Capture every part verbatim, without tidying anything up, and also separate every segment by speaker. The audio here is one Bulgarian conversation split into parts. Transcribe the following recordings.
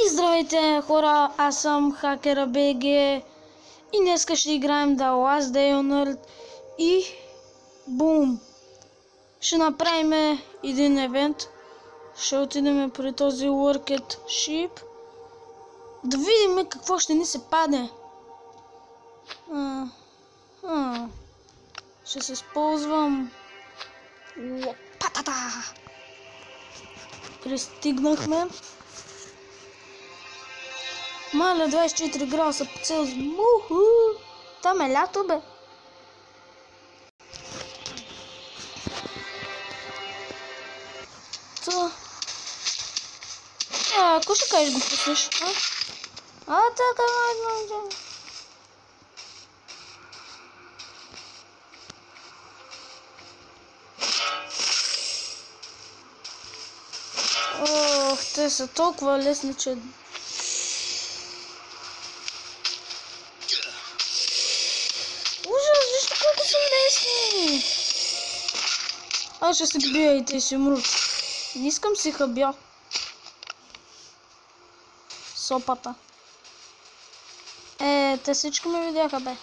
Speaker 1: Здравейте хора, аз съм Хакера би джи и днеска ще играем The Last Day on Earth и бум! Ще направим един евент, ще отидем при този Worked Ship да видим какво ще ни се падне. А, а, ще се използвам лопатата. Пристигнахме. Маля, двайсет и четири градуса по Целзий. Уху! Там е лято, бе. То... А, ако ще кажеш го пуснеш, а? А, така, май, Ох, те са толкова лесни, че... Ужас, вижте колко са лесни! Аз ще се бия и те си умрут. Не искам си хабя. Сопата. Е, те всички ме видяха, бе.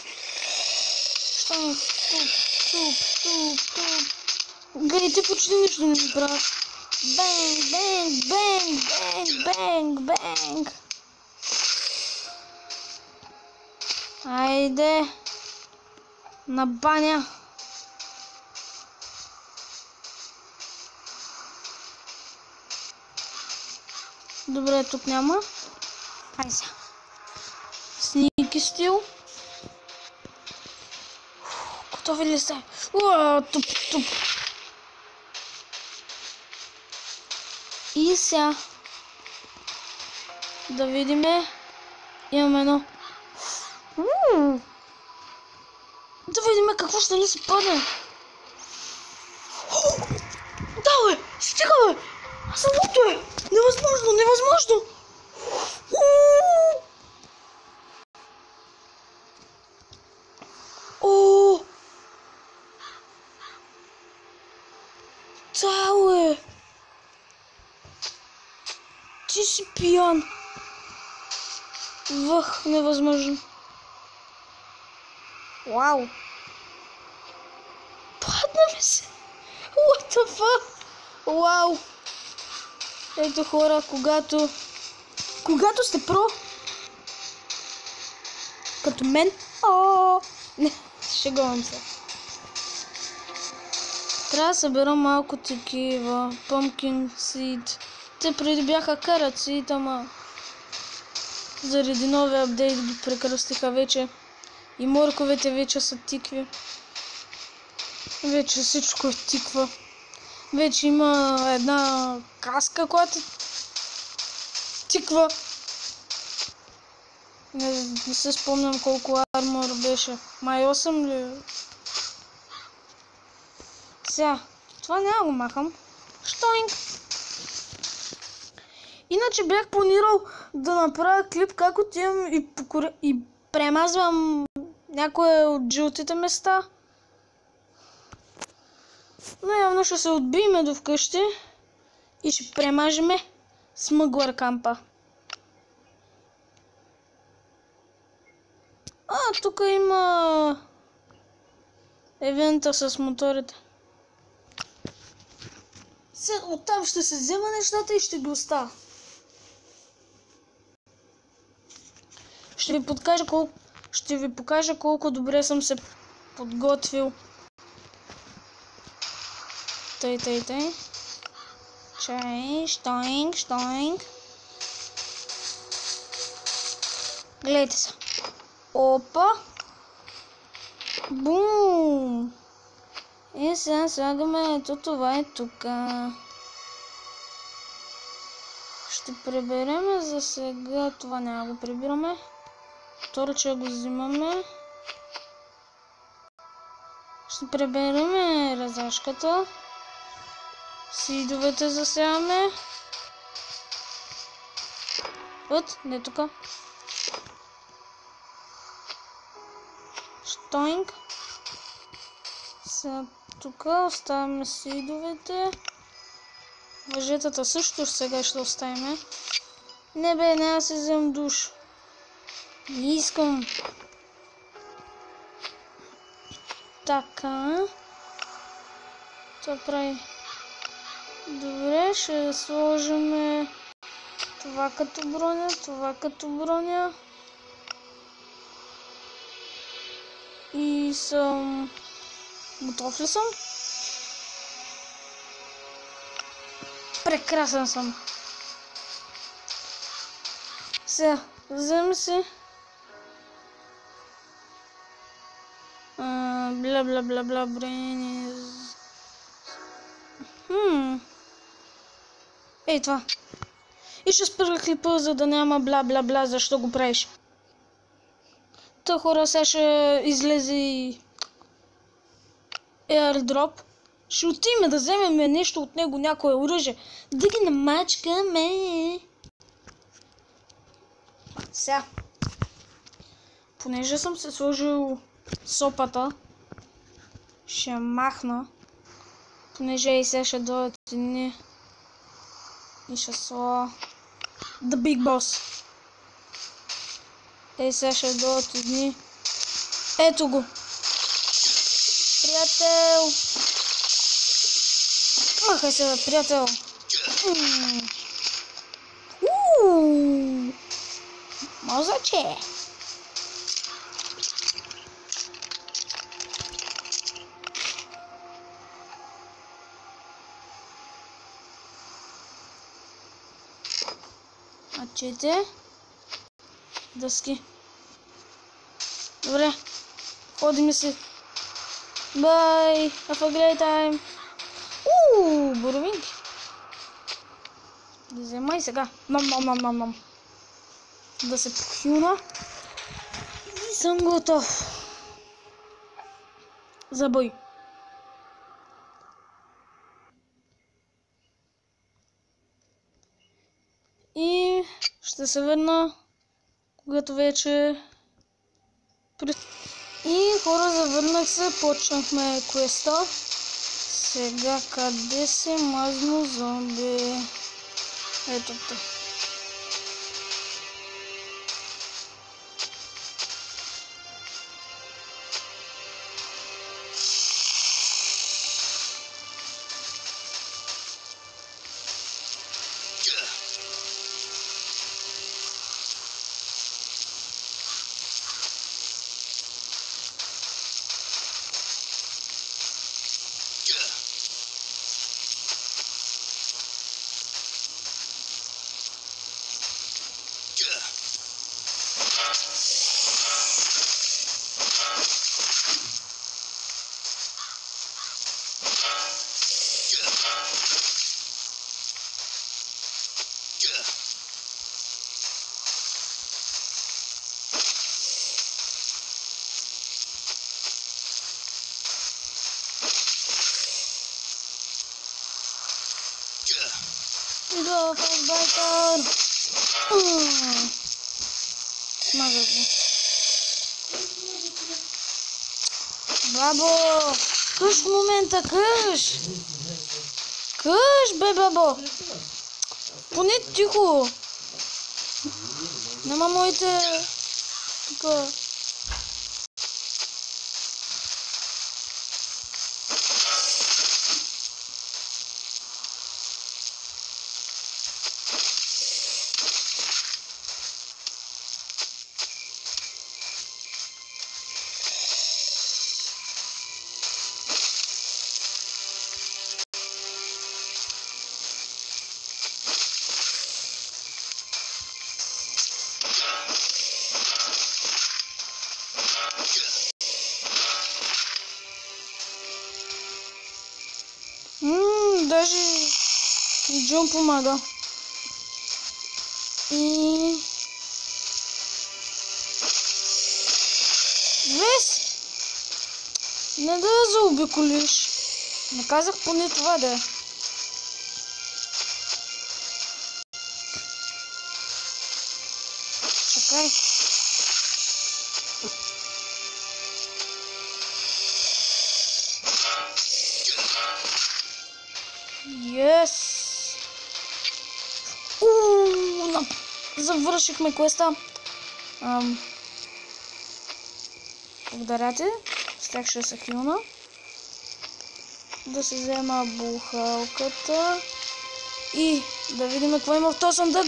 Speaker 1: Що ми? Туп, туп, туп, туп. Гей, те почти нищо не ми правят. Бенг, бенг, бенг, бенг, бенг, бенг. Айде. На баня. Добре, тук няма. Хайде сега. Сники стил. Готови ли сте? Уа, туп, туп. И сега да видиме. Имаме едно. Уу! Да видим какво ще ни се падне. Да, бе! Стига, бе! Самото е! Невъзможно, невъзможно! О! Цяло е! Ти си пиян! Вах, невъзможно! Вау! Падна ми се! What the fuck? Вау! Ето хора, когато... Когато сте про... Като мен... О! Не, шегувам се. Трябва да събера малко такива. Pumpkin seed. Те преди бяха караци, ама... Заради новия апдейт ги прекръстиха вече. И морковете вече са тикви. Вече всичко е тиква. Вече има една каска, която тиква. Не, не се спомням колко армор беше. Май осем ли? Сега, това няма го махам. Штоинг! Иначе бях планирал да направя клип как отивам и, покоря... и премазвам някое от жълтите места. Но явно ще се отбиеме до вкъщи и ще премажеме смъглър кампа. А, тук има евента с моторите. Сега оттам ще се взема нещата и ще ги оставя. Ще ви покажа колко, ще ви покажа колко добре съм се подготвил. Тъй, тъй, тъй. Чай, штоинг, штоинг. Гледайте се. Опа. Бум. И сега слагаме ето това е тук. Ще приберем за сега. Това няма го прибираме. Торча го взимаме. Ще приберем разашката. Сидовете засяваме. Вот, не тук. Штоинг. Сега тук оставяме сидовете. Въжетата също сега ще оставим. Не бе, няма да се взем душ. Не искам. Така. Това прави. Добре, ще сложим това като броня, това като броня. И съм... Готов ли съм? Прекрасен съм. Сега, взем си. Бла бла бла бла брейни. Хм. Ей това. И ще спра клипа, за да няма бла бла бла, защо го правиш. Та хора, сега ще излезе и airdrop. Ще отиме да вземем нещо от него, някое оръжие. Да ги намачкаме. Сега. Понеже съм се сложил сопата, ще махна. Понеже и сега ще дойдат едни. И ще сла... The Big Boss. Ей, сега ще дойдат едни. Ето го. Приятел. Махай се, бе, приятел. Ууу. Мозъче. Мачете. Дъски. Добре. Ходим си. Bye. Have a great time. Ууу, боровинки. Да взема и сега. Мам, мам, мам, мам, мам. Да се похилна. И съм готов. За бой. И ще се върна, когато вече... И хора, завърнах се, почнахме квеста. Сега къде се мазно зомби? Ето те. Идва фазбайтър. Смазах го. Бабо! Къш в момента, къш! Къш, бе, бабо! Поне тихо! Нема моите... Тука... Ммм, даже и Джон помага. И... Вес! Не да я заобиколиш. Не казах поне това да е. Чакай. Yes. Ууу, завършихме квеста. Ам... Благодаря ти. С тях ще се хилна. Да се взема бухалката. И да видим какво има в този съндък.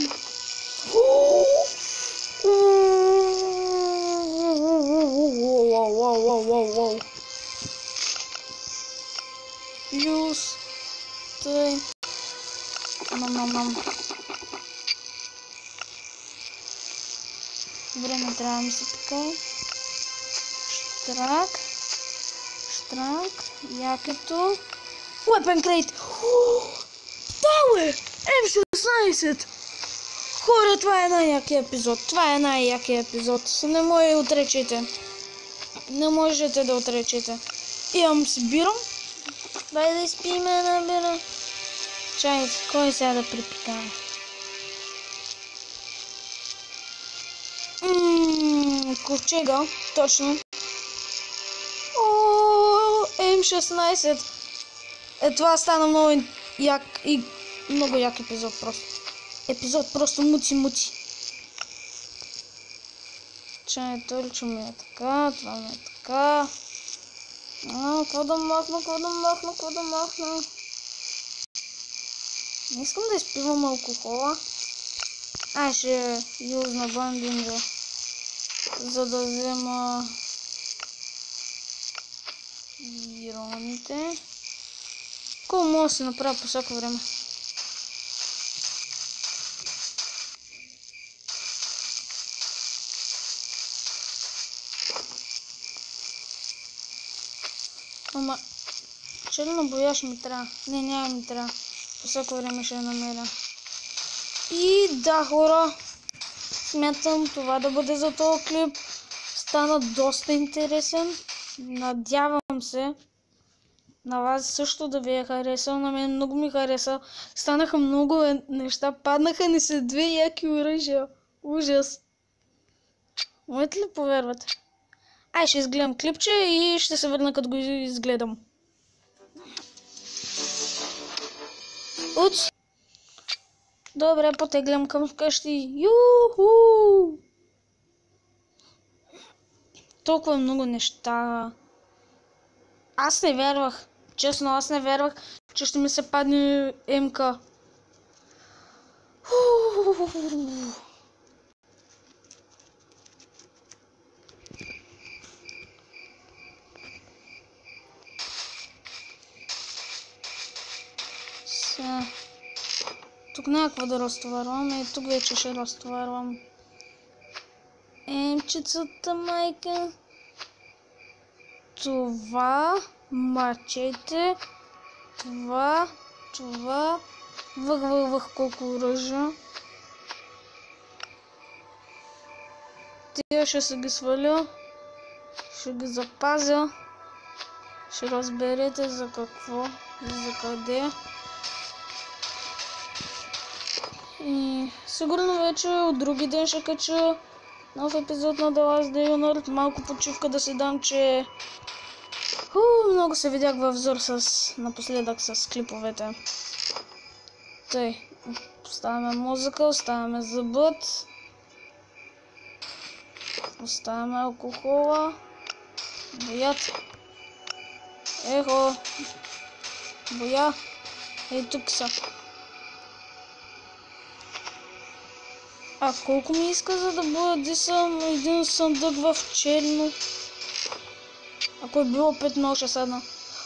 Speaker 1: Юз. Тъй. Нам-нам-нам. Добре, не трябва да ми се така. Штрак. Штрак. Якето. Weapon crate. Да, бе! Ем шестнайсет! Хора, това е най-якия епизод. Това е най-якия епизод. Не може да отречете. Не можете да отречете. Имам си биром. Дай да изпиме на бира. Чай, кой сега да припикаме? Ммм, ковчега, точно. О, Ем шестнайсет. Е, това стана много як и много як епизод просто. Епизод просто муци-муци. Чай, точно ми е така, това ми е така. А, какво да махна, какво да махна, какво да махна. Не искам да изпивам алкохола. Ай, ще юзна бандинга, за да взема ироните. Колко мога да се направя по всяко време? Ама, черно бояш ми трябва. Не, няма ми трябва. По всяко време ще я намеря. И да, хора, смятам това да бъде за този клип. Стана доста интересен. Надявам се на вас също да ви е харесал. На мен много ми хареса. Станаха много неща. Паднаха ни се две яки оръжия. Ужас. Можете ли повярвате? Ай, ще изгледам клипче и ще се върна като го изгледам. Уц! Добре, потеглям към вкъщи. Юху! Толкова много неща. Аз не вярвах. Честно, аз не вярвах, че ще ми се падне емка. Сега. Тук някаква да разтоварвам и тук вече ще разтоварвам емчицата майка. Това мачете. Това, това. Въх, въх, въх, колко оръжия. Тия ще се ги сваля. Ще ги запазя. Ще разберете за какво и за къде. И сигурно вече от други ден ще кача нов епизод на The Last Day on Earth. Малко почивка да се дам, че Ху, много се видях във взор с напоследък с клиповете. Тъй, оставяме музика, оставяме зъбът. Оставяме алкохола. Боят. Ехо. Боя. Ей, тук са. А колко ми иска, за да бъде съм един съндък в черно? Ако е било петно, ще седна.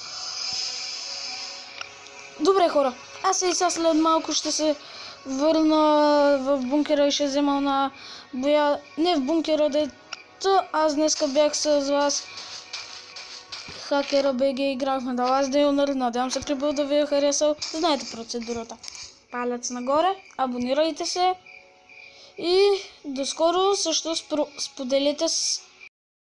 Speaker 1: Добре, хора. Аз и сега след малко ще се върна в бункера и ще взема на боя. Не в бункера, дето аз днеска бях с вас. Хакера БГ играхме The Last Day on Earth. Надявам се клипът да ви е харесал. Знаете процедурата. Палец нагоре, абонирайте се. И доскоро също споделите с